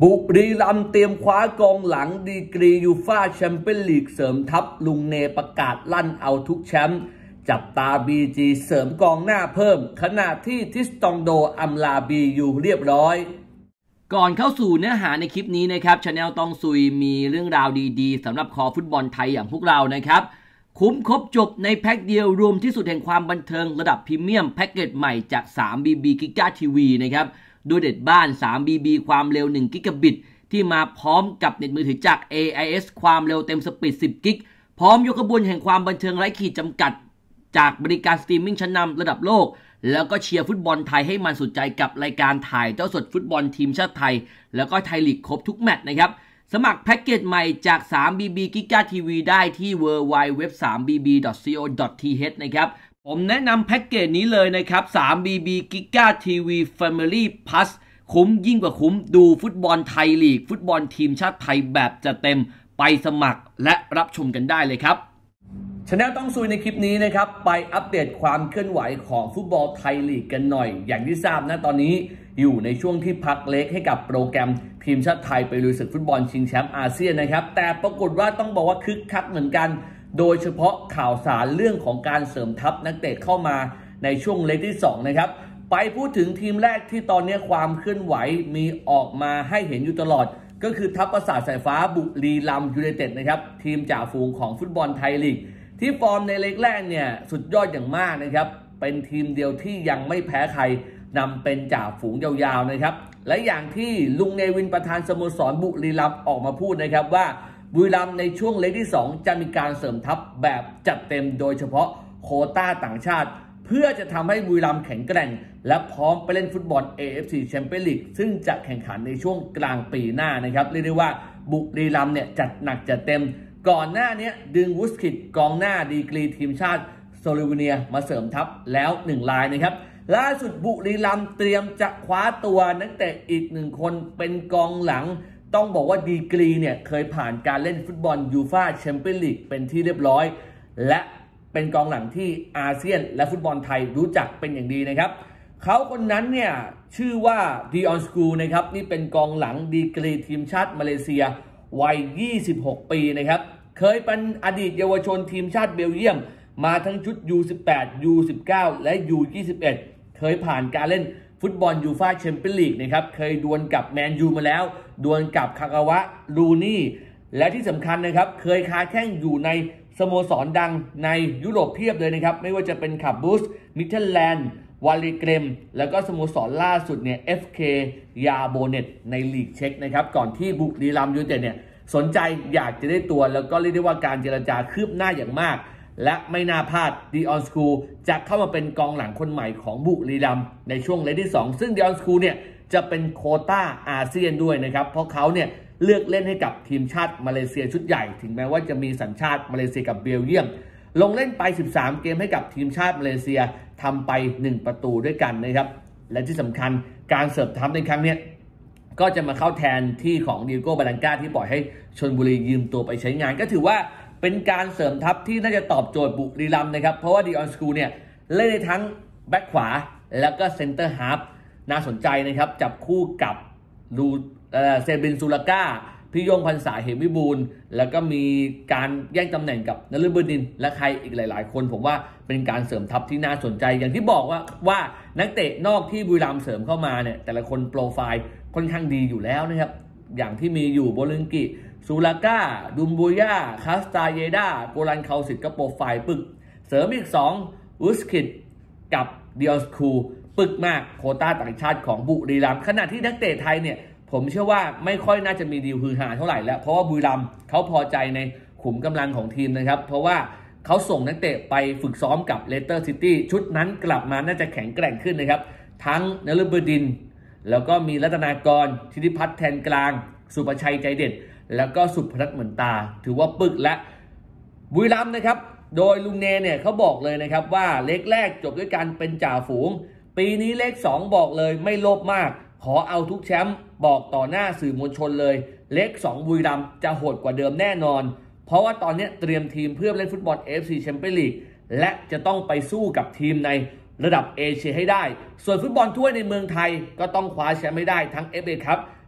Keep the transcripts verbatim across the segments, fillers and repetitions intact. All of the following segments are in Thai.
บุรีรัมย์เตรียมคว้ากองหลังดีกรียูฟ่าแชมเปี้ยนลีกเสริมทัพลุงเนประกาศลั่นเอาทุกแชมป์จับตา บี จี เสริมกองหน้าเพิ่มขณะที่ทิสตองโดอำลา บี ยู เรียบร้อยก่อนเข้าสู่เนื้อหาในคลิปนี้นะครับ Channel ต้องซุยมีเรื่องราวดีๆสำหรับคอฟุตบอลไทยอย่างพวกเรานะครับคุ้มครบจบในแพ็คเดียวรวมที่สุดแห่งความบันเทิงระดับพรีเมียมแพ็กเกจใหม่จาก ทรี บี บี Giga ที วี นะครับด้วยเด็ดบ้าน ทรี บี บี ความเร็วหนึ่งกิกะบิตที่มาพร้อมกับเน็ตมือถือจาก เอ ไอ เอส ความเร็วเต็มสปีดสิบกิกพร้อมยกขบวนแห่งความบันเทิงไร้ขีดจำกัดจากบริการสตรีมมิ่งชั้นนำระดับโลกแล้วก็เชียร์ฟุตบอลไทยให้มันสุดใจกับรายการถ่ายทอดสดฟุตบอลทีมชาติไทยแล้วก็ไทยลีกครบทุกแมตช์นะครับสมัครแพ็กเกจใหม่จาก ทรี บี บี Giga ที วี ได้ที่ ดับเบิลยู ดับเบิลยู ดับเบิลยู ดอท ทรี บี บี ดอท ซี โอ ดอท ที เอช นะครับผมแนะนำแพ็กเกจนี้เลยนะครับ ทรี บี บี Giga ที วี Family Plus คุ้มยิ่งกว่าคุ้มดูฟุตบอลไทยลีกฟุตบอลทีมชาติไทยแบบจัดเต็มไปสมัครและรับชมกันได้เลยครับChannel ต้องซุยในคลิปนี้นะครับไปอัปเดตความเคลื่อนไหวของฟุตบอลไทยลีกกันหน่อยอย่างที่ทราบนะตอนนี้อยู่ในช่วงที่พักเล็กให้กับโปรแกรมทีมชาติไทยไปลุยศึกฟุตบอลชิงแชมป์อาเซียนนะครับแต่ปรากฏว่าต้องบอกว่าคึกคักเหมือนกันโดยเฉพาะข่าวสารเรื่องของการเสริมทัพนักเตะเข้ามาในช่วงเล็กที่สองนะครับไปพูดถึงทีมแรกที่ตอนนี้ความเคลื่อนไหวมีออกมาให้เห็นอยู่ตลอดก็คือทัพปราสาทสายฟ้าบุรีรัมย์ยูไนเต็ดนะครับทีมจ่าฝูงของฟุตบอลไทยลีกที่ฟอร์มในเล็กแรกเนี่ยสุดยอดอย่างมากนะครับเป็นทีมเดียวที่ยังไม่แพ้ใครนำเป็นจ่าฝูงยาวๆนะครับและอย่างที่ลุงเนวินประธานสโมสรบุรีรัมย์ออกมาพูดนะครับว่าบุรีรัมย์ในช่วงเล็กที่สองจะมีการเสริมทัพแบบจัดเต็มโดยเฉพาะโควต้าต่างชาติเพื่อจะทำให้บุรีรัมย์แข็งแกร่งและพร้อมไปเล่นฟุตบอล เอ เอฟ ซี Champions League ซึ่งจะแข่งขันในช่วงกลางปีหน้านะครับเรียกได้ว่าบุรีรัมย์เนี่ยจัดหนักจัดเต็มก่อนหน้านี้ดึงวูสคิดกองหน้าดีกรีทีมชาติโซลิวเนียมาเสริมทัพแล้วหนึ่งรายนะครับล่าสุดบุรีรัมย์เตรียมจะคว้าตัวนักเตะอีกหนึ่งคนเป็นกองหลังต้องบอกว่าดีกรีเนี่ยเคยผ่านการเล่นฟุตบอลยูฟ่าแชมเปี้ยนลีกเป็นที่เรียบร้อยและเป็นกองหลังที่อาเซียนและฟุตบอลไทยรู้จักเป็นอย่างดีนะครับเขาคนนั้นเนี่ยชื่อว่าดิออนสกูนะครับนี่เป็นกองหลังดีกรีทีมชาติมาเลเซียวัยยี่สิบหกปีนะครับเคยเป็นอดีตเยาวชนทีมชาติเบลเยียมมาทั้งชุด ยู สิบแปด ยู สิบเก้า และ ยู ยี่สิบเอ็ด เคยผ่านการเล่นฟุตบอลยูฟ่าแชมเปี้ยนลีกนะครับเคยดวลกับแมนยูมาแล้วดวลกับคากาวะลูนี่และที่สำคัญนะครับเคยค้าแข้งอยู่ในสโมสรดังในยุโรปเพียบเลยนะครับไม่ว่าจะเป็นขับบูสมิทเทลแลนด์วาลีเกรมแล้วก็สโมสรล่าสุดเนี่ย เอฟ เค ยาโบเน็ตในลีกเช็กนะครับก่อนที่บุรีรัมย์ยูไนเต็ดเนี่ยสนใจอยากจะได้ตัวแล้วก็เรียกได้ว่าการเจรจาคืบหน้าอย่างมากและไม่น่าพลาดดิออนสกูจะเข้ามาเป็นกองหลังคนใหม่ของบุรีรัมย์ในช่วงเลกที่สองซึ่งดิออนสกูเนี่ยจะเป็นโควต้าอาเซียนด้วยนะครับเพราะเขาเนี่ยเลือกเล่นให้กับทีมชาติมาเลเซียชุดใหญ่ถึงแม้ว่าจะมีสัญชาติมาเลเซียกับเบลเยียมลงเล่นไปสิบสามเกมให้กับทีมชาติมาเลเซียทำไปหนึ่งประตูด้วยกันนะครับและที่สำคัญการเสิร์ฟทัพในครั้งนี้ก็จะมาเข้าแทนที่ของดิโก้บาลังกาที่ปล่อยให้ชลบุรียืมตัวไปใช้งานก็ถือว่าเป็นการเสริมทัพที่น่าจะตอบโจทย์บุรีรัมย์นะครับเพราะว่าดิออนสกูเนี่ยเล่นได้ทั้งแบ็คขวาแล้วก็เซนเตอร์ฮาล์ฟน่าสนใจนะครับจับคู่กับลูเซบินซูลาก้าพี่ยงพันษาเหมวิบูลย์แล้วก็มีการแย่งตำแหน่งกับนฤบดินและใครอีกหลายๆคนผมว่าเป็นการเสริมทัพที่น่าสนใจอย่างที่บอกว่าว่านักเตะนอกที่บุรีรัมย์เสริมเข้ามาเนี่ยแต่ละคนโปรไฟล์ค่อนข้างดีอยู่แล้วนะครับอย่างที่มีอยู่โบลิงกิซูลาก้าดุมบูย่าคาสตาเยดาโกลันเคาสิตก็โปรไฟล์ปึกเสริมอีกสองอุสคิดกับดิออนสคูปึกมากโควต้าต่างชาติของบุรีรัมย์ขณะที่นักเตะไทยเนี่ยผมเชื่อว่าไม่ค่อยน่าจะมีดีลฮือฮาเท่าไหร่แล้วเพราะว่าบุรีรัมย์เขาพอใจในขุมกำลังของทีมนะครับเพราะว่าเขาส่งนักเตะไปฝึกซ้อมกับเลสเตอร์ซิตี้ชุดนั้นกลับมาน่าจะแข็งแกร่งขึ้นนะครับทั้งนฤบดินแล้วก็มีรัตนากรธิติพัฒน์แทนกลางสุประชัยใจเด็ดแล้วก็สุพนัทเหมือนตาถือว่าปึกและบุรีรัมย์นะครับโดยลุงเนเนี่ยเขาบอกเลยนะครับว่าเล็กแรกจบด้วยการเป็นจ่าฝูงปีนี้เลขสองบอกเลยไม่โลภมากขอเอาทุกแชมป์บอกต่อหน้าสื่อมวลชนเลยเลขสองบุรีรัมย์จะโหดกว่าเดิมแน่นอนเพราะว่าตอนนี้เตรียมทีมเพื่อเล่นฟุตบอล เอ เอฟ ซี Champions League และจะต้องไปสู้กับทีมในระดับเอเชียให้ได้ส่วนฟุตบอลถ้วยในเมืองไทยก็ต้องคว้าแชมป์ให้ได้ทั้ง เอฟ เอ Cup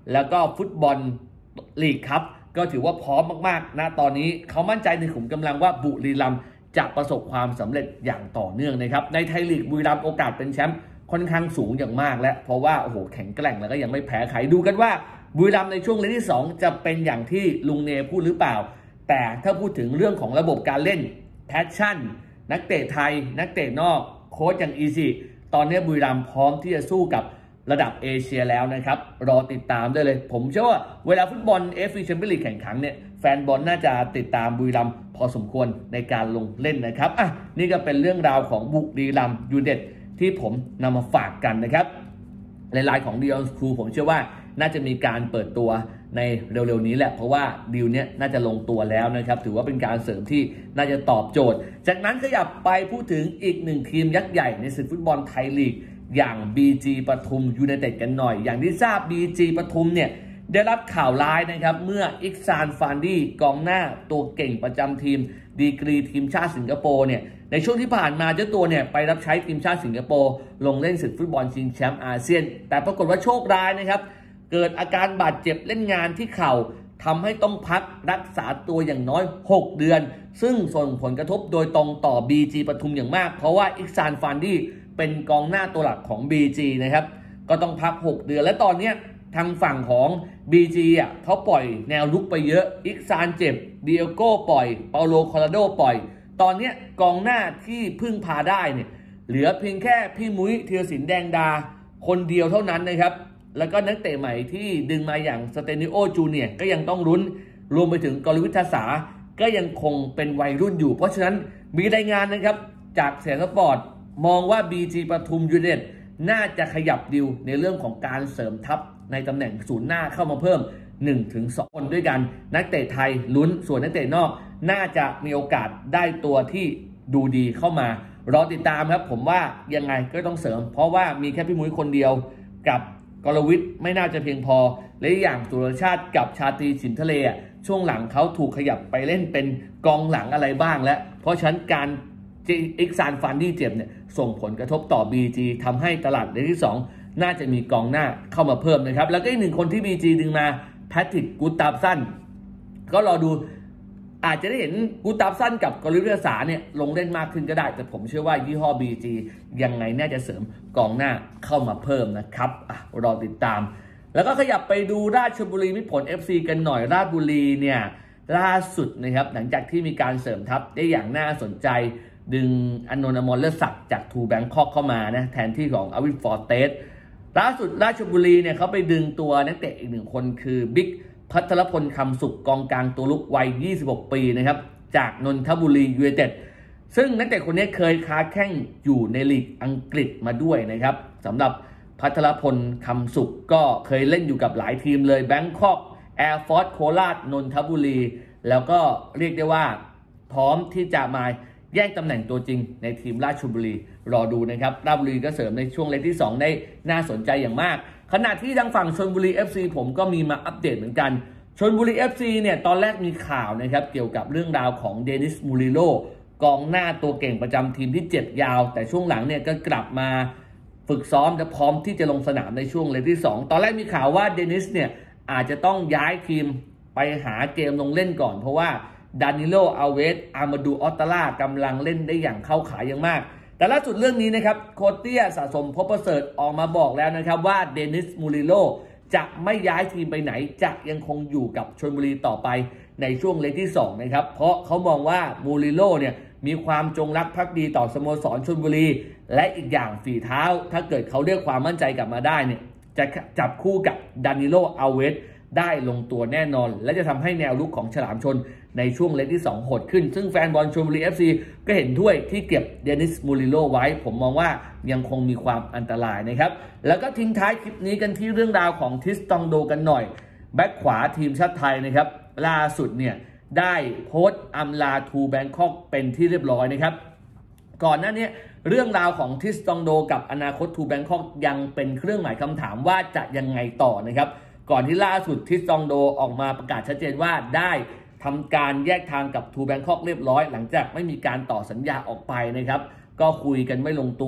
แล้วก็ฟุตบอลลีกครับก็ถือว่าพร้อมมากๆนะตอนนี้เขามั่นใจในขุมกำลังว่าบุรีรัมย์จะประสบความสำเร็จอย่างต่อเนื่องนะครับในไทยลีกบุรีรัมย์โอกาสเป็นแชมป์ค่อนข้างสูงอย่างมากและเพราะว่าโอ้โหแข็งแกร่งแล้วก็ยังไม่แพ้ใครดูกันว่าบุรีรัมย์ในช่วงเลนที่สองจะเป็นอย่างที่ลุงเนพูดหรือเปล่าแต่ถ้าพูดถึงเรื่องของระบบการเล่นแพชชั่นนักเตะไทยนักเตะนอกโค้ชอย่างอีซีตอนนี้บุรีรัมย์พร้อมที่จะสู้กับระดับเอเชียแล้วนะครับรอติดตามได้เลยผมเชื่อว่าเวลาฟุตบอล เอฟ ซี Champions League แข่งขันเนี่ยแฟนบอลน่าจะติดตามบุรีรัมย์พอสมควรในการลงเล่นนะครับอ่ะนี่ก็เป็นเรื่องราวของบุรีรัมย์ยูไนเต็ดที่ผมนำมาฝากกันนะครับในไลน์ของดิออนสคูลผมเชื่อว่าน่าจะมีการเปิดตัวในเร็วๆนี้แหละเพราะว่าดีลเนี้ยน่าจะลงตัวแล้วนะครับถือว่าเป็นการเสริมที่น่าจะตอบโจทย์จากนั้นขยับไปพูดถึงอีกหนึ่งทีมยักษ์ใหญ่ในศึกฟุตบอลไทยลีกอย่าง บี จี ปทุมยูไนเต็ดกันหน่อยอย่างที่ทราบ บี จี ปทุมเนี่ยได้รับข่าวร้ายนะครับเมื่ออิกซานฟานดี้กองหน้าตัวเก่งประจำทีมดีกรีทีมชาติสิงคโปร์เนี่ยในช่วงที่ผ่านมาเจ้าตัวเนี่ยไปรับใช้ทีมชาติสิงคโปร์ลงเล่นศึกฟุตบอลชิงแชมป์อาเซียนแต่ปรากฏว่าโชคร้ายนะครับเกิดอาการบาดเจ็บเล่นงานที่เข่าทำให้ต้องพักรักษาตัวอย่างน้อยหกเดือนซึ่งส่งผลกระทบโดยตรงต่อ บี จี ปทุมอย่างมากเพราะว่าอิกซานฟานดี้เป็นกองหน้าตัวหลักของ บี จี นะครับก็ต้องพักหกเดือนและตอนนี้ทางฝั่งของ บี จี อ่ะเขาปล่อยแนวลุกไปเยอะอิกซานเจ็บเดียโก้ปล่อยเปาโลคอราโดปล่อยตอนนี้กองหน้าที่พึ่งพาได้เนี่ยเหลือเพียงแค่พี่มุ้ยธีรศิลป์แดงดาคนเดียวเท่านั้นนะครับแล้วก็นักเตะใหม่ที่ดึงมาอย่างสเตนิโอจูเนียร์ก็ยังต้องลุ้นรวมไปถึงกรวิทยาสาก็ยังคงเป็นวัยรุ่นอยู่เพราะฉะนั้นมีรายงานนะครับจากเสียงสปอร์ตมองว่า บี จี ปทุมยูไนเต็ดน่าจะขยับดิวในเรื่องของการเสริมทัพในตำแหน่งศูนย์หน้าเข้ามาเพิ่ม หนึ่งถึงสอง คนด้วยกันนักเตะไทยลุ้นส่วนนักเตะนอกน่าจะมีโอกาสได้ตัวที่ดูดีเข้ามารอติดตามครับผมว่ายังไงก็ต้องเสริมเพราะว่ามีแค่พี่มุ้ยคนเดียวกับกรวิทย์ไม่น่าจะเพียงพอและอย่างสุรชาติกับชาตรีฉิมทะเลช่วงหลังเขาถูกขยับไปเล่นเป็นกองหลังอะไรบ้างแล้วเพราะฉะนั้นการอิกซานฟานดี้เจ็บเนี่ยส่งผลกระทบต่อ บี จี ทำให้ตลาดเลนที่สองน่าจะมีกองหน้าเข้ามาเพิ่มนะครับแล้วก็อีกหนึ่งคนที่ บี จี ดึงมาแพทริกกูตาฟสันก็รอดูอาจจะได้เห็นกูตาฟสันกับกรวิทยาสาเนี่ยลงเล่นมากขึ้นก็ได้แต่ผมเชื่อว่ายี่ห้อ บี จี ยังไงน่าจะเสริมกองหน้าเข้ามาเพิ่มนะครับอ่ะรอติดตามแล้วก็ขยับไปดูราชบุรีมิตรผล เอฟ ซี กันหน่อยราชบุรีเนี่ยล่าสุดนะครับหลังจากที่มีการเสริมทัพได้อย่างน่าสนใจดึงอนนท์อมรเลิศศักดิ์จากทูแบงคอกเข้ามานะแทนที่ของอวินฟอร์เตสล่าสุดราชบุรีเนี่ยเขาไปดึงตัวนักเตะอีกหนึ่งคนคือบิ๊กพัทรพลคำสุขกองกลางตัวลุกวัยยี่สิบหกปีนะครับจากนนทบุรียูไนเต็ดซึ่งนักเตะคนนี้เคยค้าแข้งอยู่ในลีกอังกฤษมาด้วยนะครับสำหรับพัทรพลคำสุขก็เคยเล่นอยู่กับหลายทีมเลยแบงคอกแอร์ฟอร์สโคราชนนทบุรีแล้วก็เรียกได้ว่าพร้อมที่จะมาแย่งตำแหน่งตัวจริงในทีมราชบุรีรอดูนะครับราชบุรีก็เสริมในช่วงเลนที่สองได้น่าสนใจอย่างมากขณะที่ทางฝั่งชลบุรี เอฟ ซี ผมก็มีมาอัปเดตเหมือนกันชลบุรี เอฟ ซี เนี่ยตอนแรกมีข่าวนะครับเกี่ยวกับเรื่องราวของเดนิสมูริโลกองหน้าตัวเก่งประจำทีมที่เจ็บยาวแต่ช่วงหลังเนี่ยก็กลับมาฝึกซ้อมและพร้อมที่จะลงสนามในช่วงเลนที่สองตอนแรกมีข่าวว่าเดนิสเนี่ยอาจจะต้องย้ายทีมไปหาเกมลงเล่นก่อนเพราะว่าดานิโลอาเวสอามาดูออตตาล่ากำลังเล่นได้อย่างเข้าขาอย่างมากแต่ล่าสุดเรื่องนี้นะครับโคเตี้ยสะสมพบประเสริฐออกมาบอกแล้วนะครับว่าเดนิสมูริโลจะไม่ย้ายทีมไปไหนจะยังคงอยู่กับชลบุรีต่อไปในช่วงเลนที่สองนะครับเพราะเขามองว่ามูริโลเนี่ยมีความจงรักภักดีต่อสโมสรชลบุรีและอีกอย่างฝีเท้าถ้าเกิดเขาเรียกความมั่นใจกลับมาได้เนี่ยจะจับคู่กับดานิโลอาเวสได้ลงตัวแน่นอนและจะทำให้แนวลุกของฉลามชนในช่วงเลนที่สองโหดขึ้นซึ่งแฟนบอลชลบุรี เอฟ ซี ก็เห็นด้วยที่เก็บเดนิสมูริโลไว้ผมมองว่ายังคงมีความอันตรายนะครับแล้วก็ทิ้งท้ายคลิปนี้กันที่เรื่องราวของทิสตองโดกันหน่อยแบ็คขวาทีมชาติไทยนะครับล่าสุดเนี่ยได้โพสต์อำลาทูแบงคอกเป็นที่เรียบร้อยนะครับก่อนหน้านี้เรื่องราวของทิสตองโดกับอนาคตทูแบงคอกยังเป็นเครื่องหมายคำถามว่าจะยังไงต่อนะครับก่อนที่ล่าสุดทิสตองโดออกมาประกาศชัดเจนว่าได้ทำการแยกทางกับทูแบงคอกเรียบร้อยหลังจากไม่มีการต่อสัญญาออกไปนะครับก็คุยกันไม่ลงตัว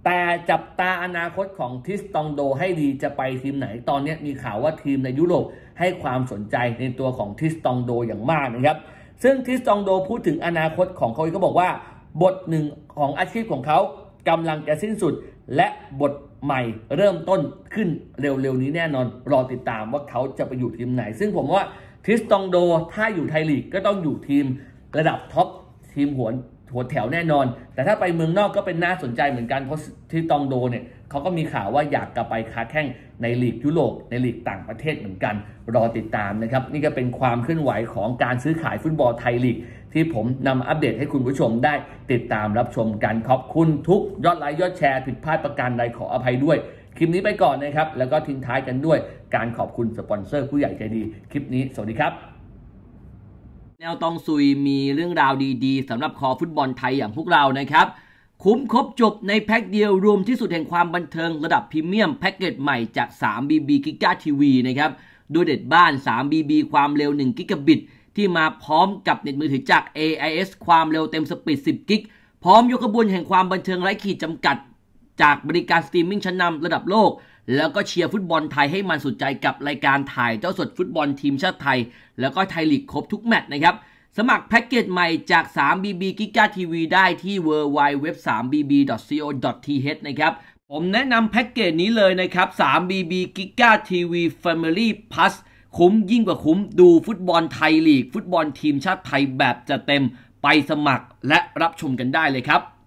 แต่จับตาอนาคตของทิสตองโดให้ดีจะไปทีมไหนตอนนี้มีข่าวว่าทีมในยุโรปให้ความสนใจในตัวของทิสตองโดอย่างมากนะครับซึ่งทิสตองโดพูดถึงอนาคตของเขาก็บอกว่าบทหนึ่งของอาชีพของเขากำลังจะสิ้นสุดและบทใหม่เริ่มต้นขึ้นเร็วๆนี้แน่นอนรอติดตามว่าเขาจะไปอยู่ทีมไหนซึ่งผมว่าทิสตองโดถ้าอยู่ไทยลีกก็ต้องอยู่ทีมระดับท็อปทีมหัวหัวแถวแน่นอนแต่ถ้าไปเมืองนอกก็เป็นน่าสนใจเหมือนกันเพราะทิสตองโดเนี่ยเขาก็มีข่าวว่าอยากกลับไปค้าแข่งในลีกยุโรปในลีกต่างประเทศเหมือนกันรอติดตามนะครับนี่ก็เป็นความเคลื่อนไหวของการซื้อขายฟุตบอลไทยลีกที่ผมนำอัปเดตให้คุณผู้ชมได้ติดตามรับชมกันขอบคุณทุกยอดไลค์ยอดแชร์ผิดพลาดประการใดขออภัยด้วยคลิปนี้ไปก่อนนะครับแล้วก็ทิ้งท้ายกันด้วยการขอบคุณสปอนเซอร์ผู้ใหญ่ใจดีคลิปนี้สวัสดีครับแนวตองซุยมีเรื่องราวดีๆสำหรับคอฟุตบอลไทยอย่างพวกเรานะครับคุ้มครบจบในแพ็คเดียวรวมที่สุดแห่งความบันเทิงระดับพรีเมียมแพ็กเกจใหม่จาก ทรี บี บี Giga ที วี นะครับด้วยเด็ดบ้าน ทรี บี บี ความเร็วหนึ่งกิกะบิตที่มาพร้อมกับเน็ตมือถือจาก เอ ไอ เอส ความเร็วเต็มสปีดสิบกิกพร้อมยกขบวนแห่งความบันเทิงไร้ขีดจำกัดจากบริการสตรีมมิ่งชั้นนำระดับโลกแล้วก็เชียร์ฟุตบอลไทยให้มันสุดใจกับรายการถ่ายเจ้าสดฟุตบอลทีมชาติไทยแล้วก็ไทยลีกครบทุกแมตช์นะครับสมัครแพ็กเกจใหม่จาก ทรี บี บี Giga ที วี ได้ที่ ดับเบิลยู ดับเบิลยู ดับเบิลยู ดอท ทรี บี บี ดอท ซี โอ ดอท ที เอช นะครับผมแนะนำแพ็กเกจนี้เลยนะครับ ทรี บี บี Giga ที วี Family Plus คุ้มยิ่งกว่าคุ้มดูฟุตบอลไทยลีกฟุตบอลทีมชาติไทยแบบจะเต็มไปสมัครและรับชมกันได้เลยครับ